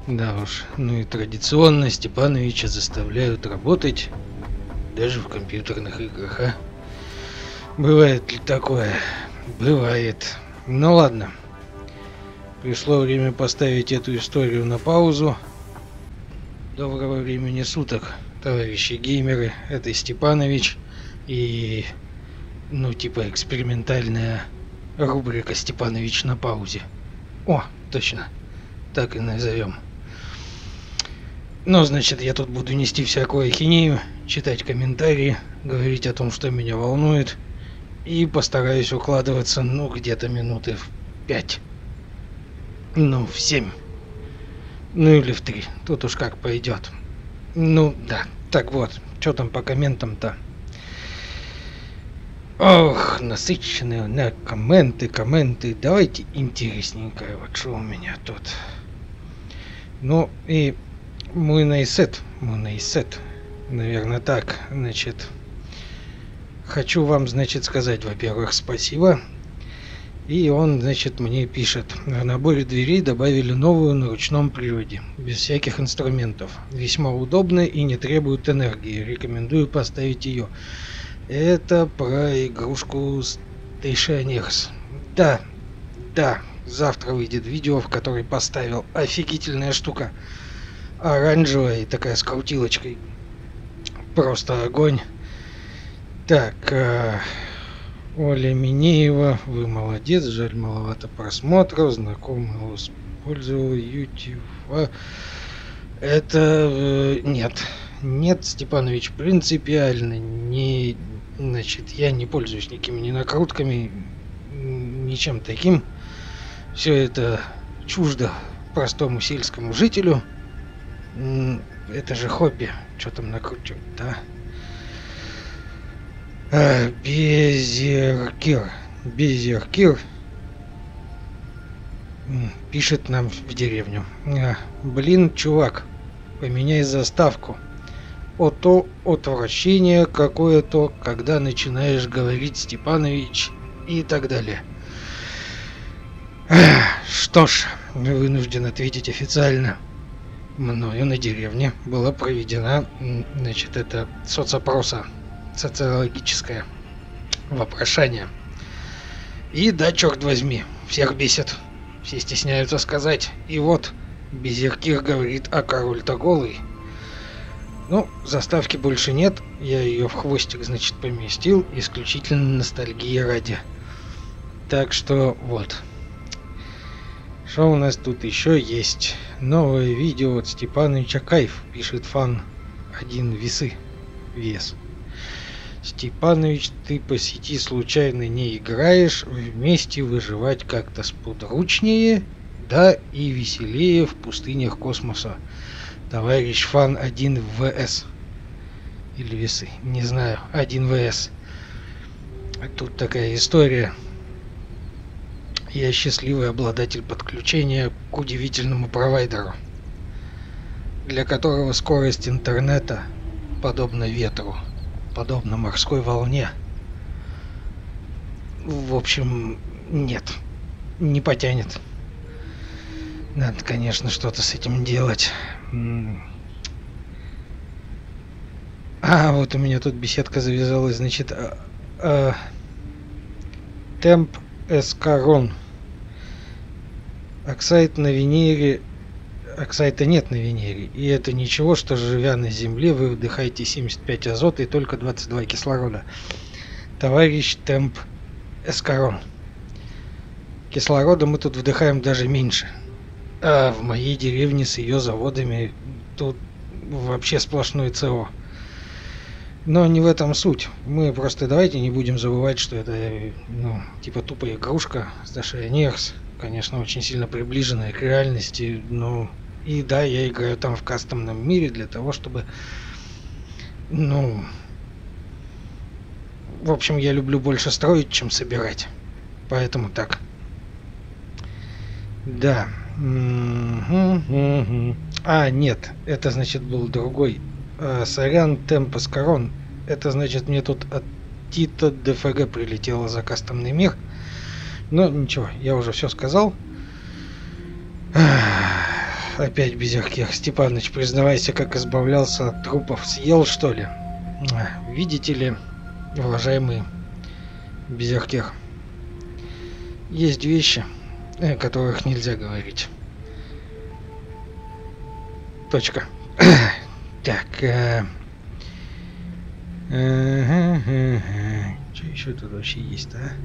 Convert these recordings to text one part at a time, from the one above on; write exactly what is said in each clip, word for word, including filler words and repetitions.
Да уж, ну и традиционно Степановича заставляют работать даже в компьютерных играх, а? Бывает ли такое? Бывает. Ну ладно. Пришло время поставить эту историю на паузу. Доброго времени суток, товарищи геймеры. Это Степанович и, ну, типа экспериментальная рубрика «Степанович на паузе». О, точно. Так и назовем. Ну, значит, я тут буду нести всякую ахинею, читать комментарии, говорить о том, что меня волнует, и постараюсь укладываться, ну, где-то минуты в пять. Ну, в семь. Ну, или в три. Тут уж как пойдет. Ну, да. Так вот, что там по комментам-то? Ох, насыщенные на комменты, комменты. Давайте интересненькое, вот что у меня тут. Ну, и мой найсет, мой найсет, наверное, так, значит, хочу вам, значит, сказать, во-первых, спасибо. И он, значит, мне пишет: в наборе дверей добавили новую на ручном приводе, без всяких инструментов. Весьма удобно и не требует энергии. Рекомендую поставить ее. Это про игрушку Stationers. Да, да, завтра выйдет видео, в которой поставил. Офигительная штука. Оранжевая и такая с крутилочкой. Просто огонь. Так, э, Оля Минеева, вы молодец, жаль, маловато просмотров. Знакомый использовал YouTube. А, это э, нет. Нет, Степанович, принципиально не, значит, я не пользуюсь никакими ни накрутками, ничем таким. Все это чуждо простому сельскому жителю. Это же хобби. Что там накручивать, да? А, Безеркир. Безеркир пишет нам в деревню. А, блин, чувак, поменяй заставку. О то отвращение какое-то, когда начинаешь говорить Степанович и так далее. Что ж, вынужден ответить официально. Мною на деревне была проведена, значит, это соцопроса, социологическое вопрошание. И да, черт возьми, всех бесит, все стесняются сказать. И вот, Безеркир говорит, а король-то голый. Ну, заставки больше нет, я ее в хвостик, значит, поместил, исключительно ностальгии ради. Так что вот. Что у нас тут еще есть? Новое видео от Степановича кайф, пишет фан один весы. Вес. Степанович, ты по сети случайно не играешь, вместе выживать как-то сподручнее, да и веселее в пустынях космоса. Товарищ фан один ВС. Или весы, не знаю, один ВС. Тут такая история. Я счастливый обладатель подключения к удивительному провайдеру, для которого скорость интернета подобна ветру, подобна морской волне. В общем, нет, не потянет. Надо, конечно, что-то с этим делать. А, вот у меня тут беседка завязалась, значит, а, а, темп эскарон. Оксайд на Венере. Оксайда нет на Венере. И это ничего, что, живя на Земле, вы вдыхаете семьдесят пять азота и только двадцать два кислорода. Товарищ темп эскарон. Кислорода мы тут вдыхаем даже меньше. А в моей деревне с ее заводами тут вообще сплошной ЦО. Но не в этом суть. Мы просто давайте не будем забывать, что это, ну, типа тупая игрушка Stationers. Конечно, очень сильно приближенная к реальности. Ну, и да, я играю там в кастомном мире для того, чтобы, ну, в общем, я люблю больше строить, чем собирать. Поэтому так. Да. А, нет, это, значит, был другой. А, сорян, темпос корон. Это, значит, мне тут от Тита ДФГ прилетело за кастомный мир. Но ничего, я уже все сказал. опять Безеркер. Степаныч, признавайся, как избавлялся от трупов. Съел, что ли? Видите ли, уважаемый Безеркер, есть вещи, о которых нельзя говорить. Точка. Так. Э... Что еще тут вообще есть, а?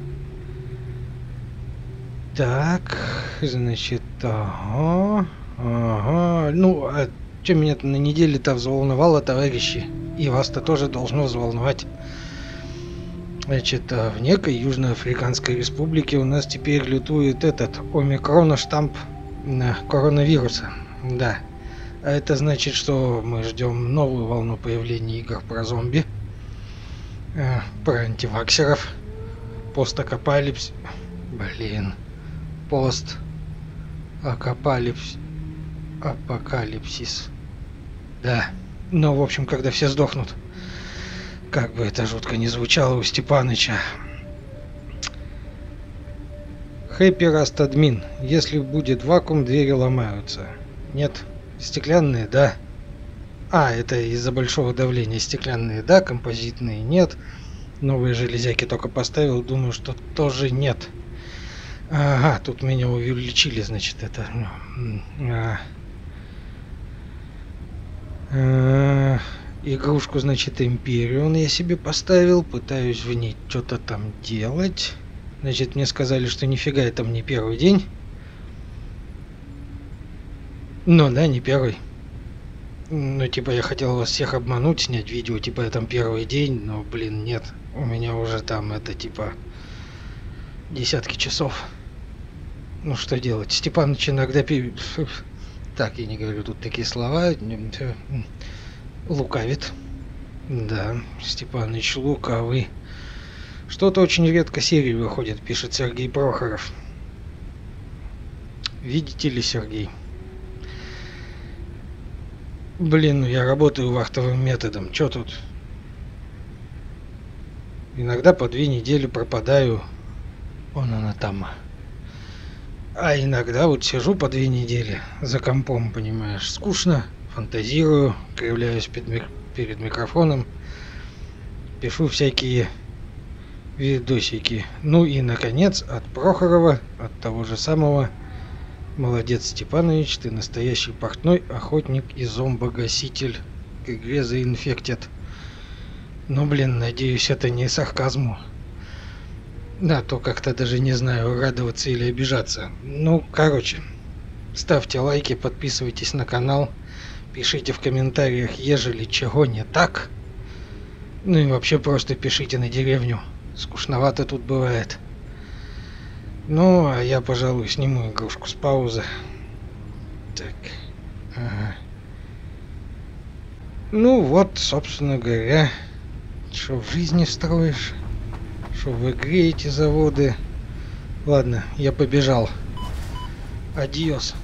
Так, значит, ага, ага. Ну, а что меня-то на неделе-то взволновало, товарищи? И вас-то тоже должно взволновать. Значит, в некой Южноафриканской республике у нас теперь лютует этот омикрон штамп коронавируса. Да. А это значит, что мы ждем новую волну появления игр про зомби, э, про антиваксеров, постакапалипсис. Блин. Пост-акапалипсис. Апокалипсис. Да. Ну, в общем, когда все сдохнут. Как бы это жутко не звучало у Степаныча. Хэппи Раст админ. Если будет вакуум, двери ломаются. Нет. Стеклянные, да. А, это из-за большого давления. Стеклянные, да. Композитные, нет. Новые железяки только поставил. Думаю, что тоже нет. Ага, тут меня увеличили, значит, это... А, а, игрушку, значит, Империон я себе поставил. Пытаюсь в ней что-то там делать. Значит, мне сказали, что нифига это мне первый день. Ну да, не первый. Ну, типа, я хотел вас всех обмануть, снять видео, типа, я там первый день, но, блин, нет. У меня уже там, это, типа, десятки часов. Ну, что делать? Степаныч иногда... Пи... Так, я не говорю тут такие слова. Лукавит. Да, Степаныч лукавый. Что-то очень редко серии выходит, пишет Сергей Прохоров. Видите ли, Сергей? Блин, ну я работаю вахтовым методом. Чё тут? Иногда по две недели пропадаю. Вон она там. А иногда вот сижу по две недели за компом, понимаешь. Скучно, фантазирую, кривляюсь перед, мик перед микрофоном. Пишу всякие видосики. Ну и, наконец, от Прохорова, от того же самого. Молодец, Степанович, ты настоящий портной охотник и зомбогаситель к игре The Infected. Ну, блин, надеюсь, это не сарказму. Да, то как-то даже не знаю, радоваться или обижаться. Ну, короче, ставьте лайки, подписывайтесь на канал, пишите в комментариях, ежели чего не так. Ну и вообще просто пишите на деревню. Скучновато тут бывает. Ну, а я, пожалуй, сниму игрушку с паузы. Так. Ага. Ну вот, собственно говоря, что в жизни строишь, что в игре эти заводы. Ладно, я побежал. Адьос.